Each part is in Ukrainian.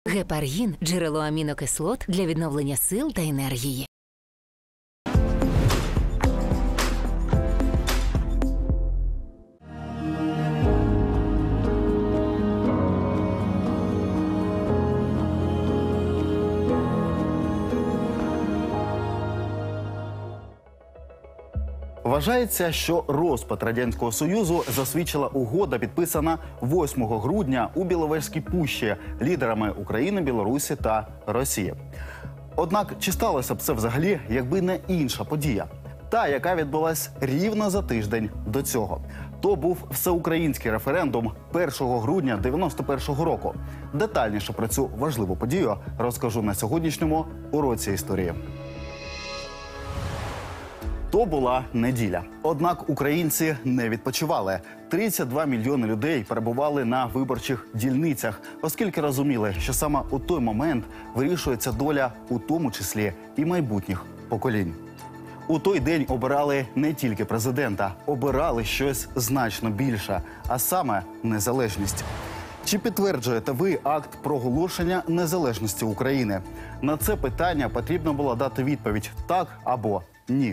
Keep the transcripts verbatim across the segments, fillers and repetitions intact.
Гепаргін – джерело амінокислот для відновлення сил та енергії. Вважається, що розпад Радянського Союзу засвідчила угода, підписана восьмого грудня у Біловежській пущі лідерами України, Білорусі та Росії. Однак, чи сталося б це взагалі, якби не інша подія? Та, яка відбулась рівно за тиждень до цього. То був всеукраїнський референдум першого грудня дев'яносто першого року. Детальніше про цю важливу подію розкажу на сьогоднішньому уроці історії. То була неділя. Однак українці не відпочивали. тридцять два мільйони людей перебували на виборчих дільницях, оскільки розуміли, що саме у той момент вирішується доля, у тому числі і майбутніх поколінь. У той день обирали не тільки президента, обирали щось значно більше, а саме незалежність. Чи підтверджуєте ви акт проголошення незалежності України? На це питання потрібно було дати відповідь «так» або «ні».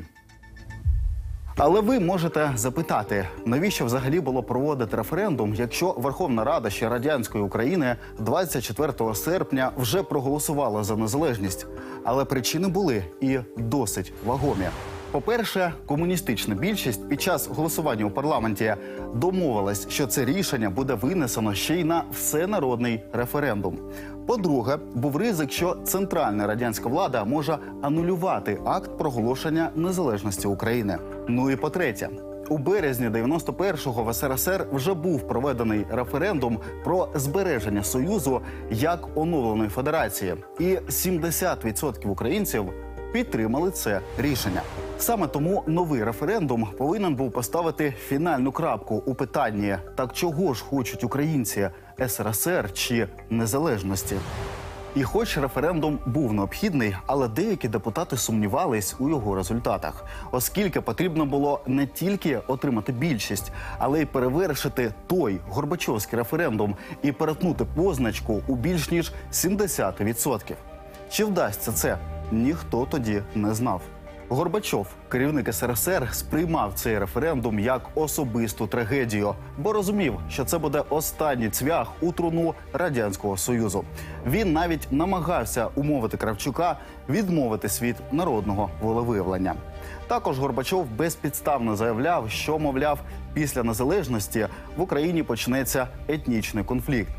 Але ви можете запитати, навіщо взагалі було проводити референдум, якщо Верховна Рада ще радянської України двадцять четвертого серпня вже проголосувала за незалежність? Але причини були і досить вагомі. По-перше, комуністична більшість під час голосування у парламенті домовилась, що це рішення буде винесено ще й на всенародний референдум. По-друге, був ризик, що центральна радянська влада може анулювати акт проголошення незалежності України. Ну і по-третє, у березні дев'яносто першого в ес ер ес ер вже був проведений референдум про збереження Союзу як оновленої федерації. І сімдесят відсотків українців підтримали це рішення. Саме тому новий референдум повинен був поставити фінальну крапку у питанні «Так чого ж хочуть українці – ес ер ес ер чи незалежності?». І хоч референдум був необхідний, але деякі депутати сумнівались у його результатах, оскільки потрібно було не тільки отримати більшість, але й перевершити той Горбачовський референдум і перетнути позначку у більш ніж сімдесят відсотків. Чи вдасться це? Ніхто тоді не знав. Горбачов, керівник ес ер ес ер, сприймав цей референдум як особисту трагедію, бо розумів, що це буде останній цвях у труну Радянського Союзу. Він навіть намагався умовити Кравчука відмовитись від народного волевиявлення. Також Горбачов безпідставно заявляв, що, мовляв, після незалежності в Україні почнеться етнічний конфлікт.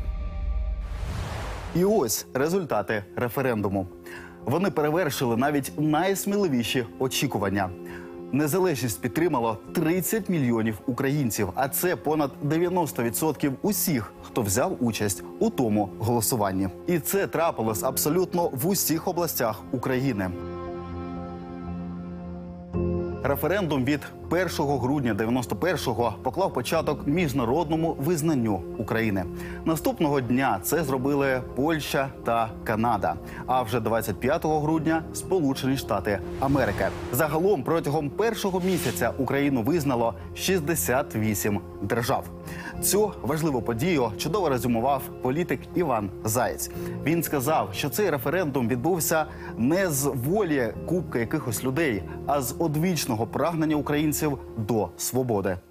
І ось результати референдуму. Вони перевершили навіть найсміливіші очікування. Незалежність підтримало тридцять мільйонів українців, а це понад дев'яносто відсотків усіх, хто взяв участь у тому голосуванні. І це трапилось абсолютно в усіх областях України. Референдум від першого грудня дев'яносто першого поклав початок міжнародному визнанню України. Наступного дня це зробили Польща та Канада. А вже двадцять п'ятого грудня – Сполучені Штати Америки. Загалом протягом першого місяця Україну визнало шістдесят вісім держав. Цю важливу подію чудово резюмував політик Іван Заєць. Він сказав, що цей референдум відбувся не з волі купки якихось людей, а з одвічного прагнення українців до свободи.